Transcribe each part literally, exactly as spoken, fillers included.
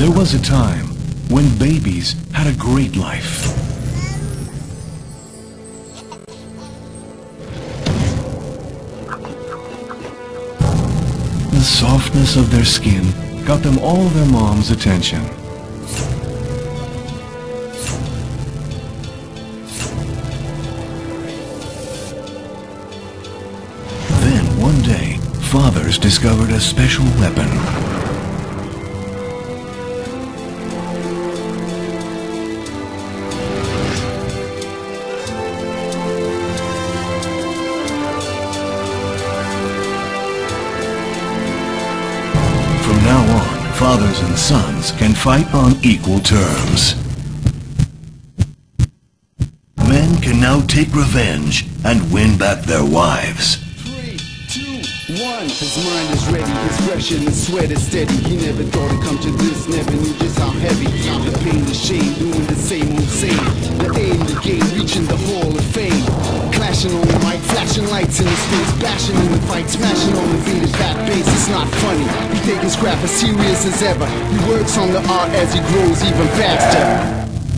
There was a time when babies had a great life. The softness of their skin got them all their mom's attention. Then one day, fathers discovered a special weapon. From now on, fathers and sons can fight on equal terms. Men can now take revenge and win back their wives. Three, two, one. His mind is ready, his fresh and his sweat is steady. He never thought it'd come to this, never knew just how heavy. The pain, the shame, doing the same old same. The aim, the game, reaching the hall of fame. Clashing on the mic, flashing lights in his face, bashing in the fight, smashing on the beat, his fat bass. It's not funny, he taking scrap as serious as ever. He works on the art as he grows even faster.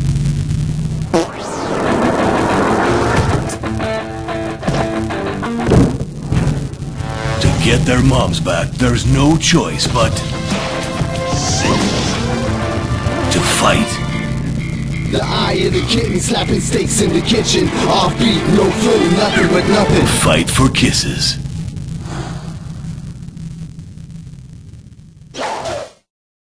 To get their moms back, there's no choice but to fight. The eye of the kitten, slapping steaks in the kitchen. Offbeat, no flow, nothing but nothing. Fight for kisses.